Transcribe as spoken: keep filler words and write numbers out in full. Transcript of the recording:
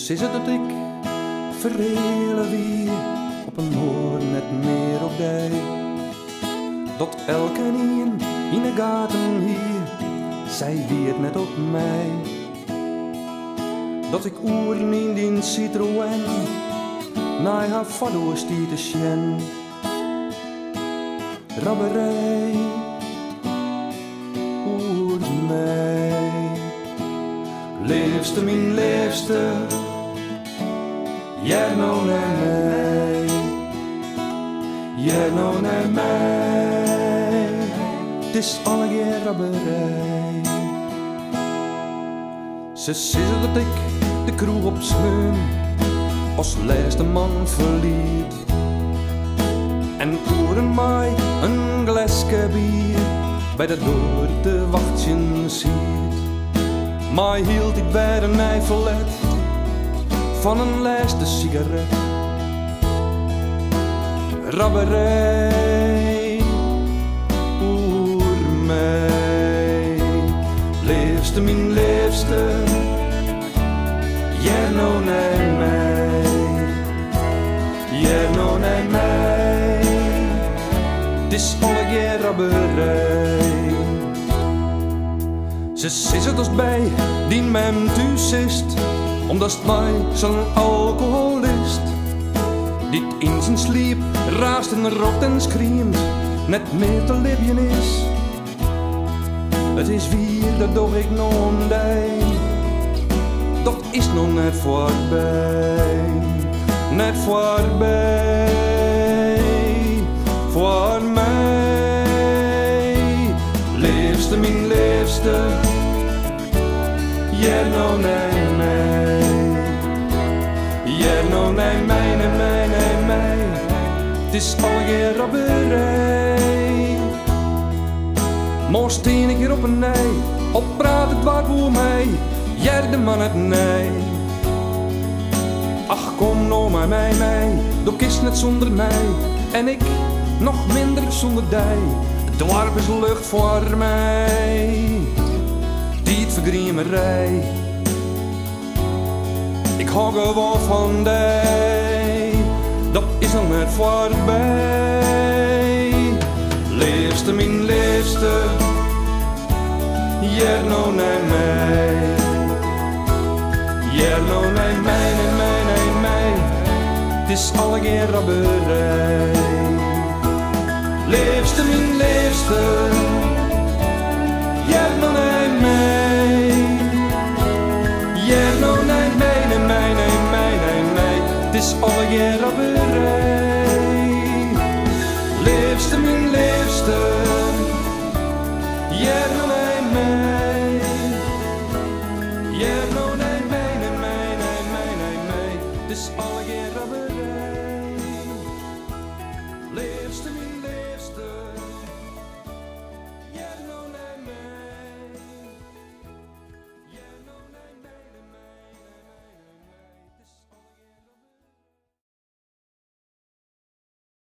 is het dat ik verhelen wie op een hoor net meer op dij. Dat elke nien in de gaten hier, zij wie het net op mij. Dat ik oeren in die Citroën, naar haar vader stiet te sjen. Rabberij, oer mij. Liefste, mijn liefste, jij nou naar mij. Jij nou naar mij. Het is alle keer rabberij. Ze zeggen dat ik de kroeg op smeun als laatste man verliet. En oeren mij een glasje bier bij de door te wachtjen ziet. Maar hield ik bij een nijverlet van een laatste sigaret. Rabberij, oer mij. Liefste, mijn liefste, jij nou naar mij. Jij nou naar mij. Het is alle keer rabberij. Ze zit als bij die mem thuis is, omdat het mij zo'n alcoholist. Die in zijn sliep raast en rokt en screamt, net meer te libjen is. Het is weer, dat doe ik nog een dij. Dat is nog net voorbij, net voorbij, voor mij. Liefste, mijn liefste, jij nou naar mij. Jij nou naar mij, naar mij, naar mij. Het is al geen rabberij. Maar steen ik hier op een nij, op praat het waar voor mij. Jij de man het nee. Ach kom nou maar mij, mij. Doe kist net zonder mij. En ik nog minder zonder dij. Het dorp is lucht voor mij. Die vergriemerij. Ik hou gewoon van die. Dat is al net voorbij. Liefste, mijn liefste, jij nou naar mij. Jij nou naar mij, naar mij, naar mij. Het is alle keer rabberij. Liefste, mijn liefste, jij nou naar mij. Jij nou naar mij, naar mij, naar mij, naar mij. Het is alle keer rabberij. Liefste, mijn liefste, jij nou naar mij.